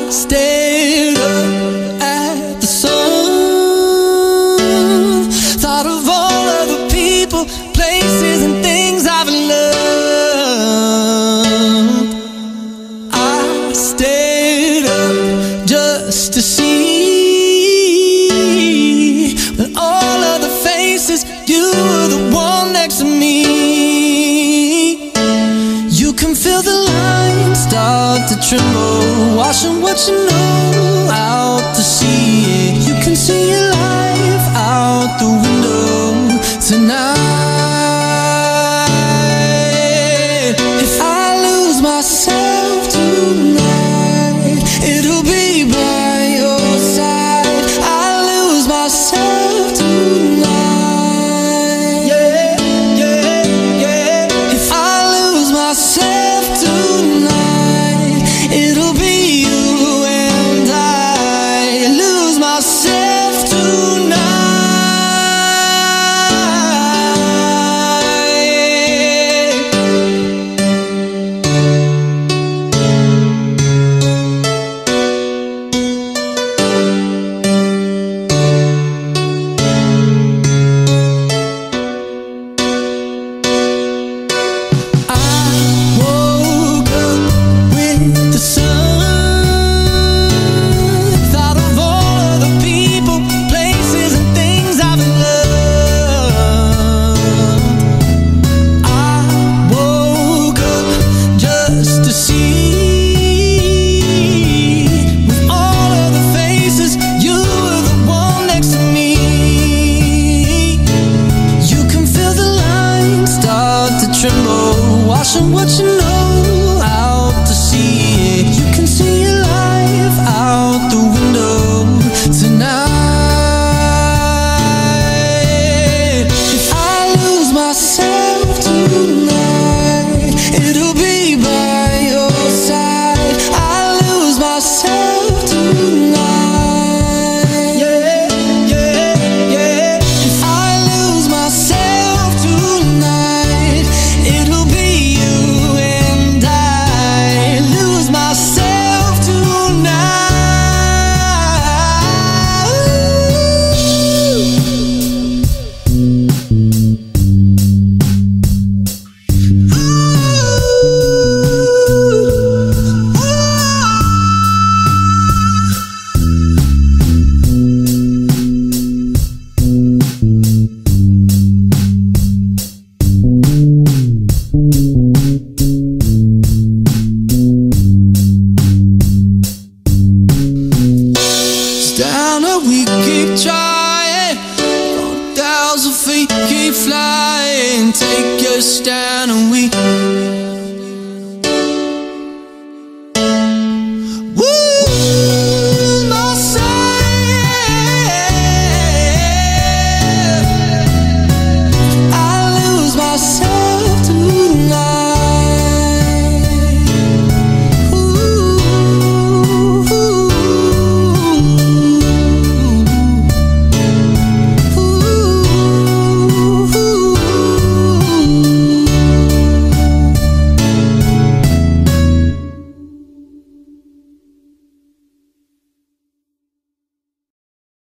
stared up at the sun, thought of all of the people, places and things I've loved. I stayed up just to see with all of the faces, you were the one next to me. You can feel the lines start to tremble, washing what you know out to sea. You can see your life out the window tonight. If I lose myself tonight, it'll be by your side. I lose myself tonight. Yeah, yeah, yeah. If I lose myself tonight, it'll be you and I. Lose myself tonight. Washing what you know out to sea. You can see your life out the window tonight. If I lose myself tonight, it'll be by your side. I lose myself tonight. Yeah, yeah, yeah. If I lose myself tonight, it'll be we keep trying, 1,000 feet keep flying. Take your stand.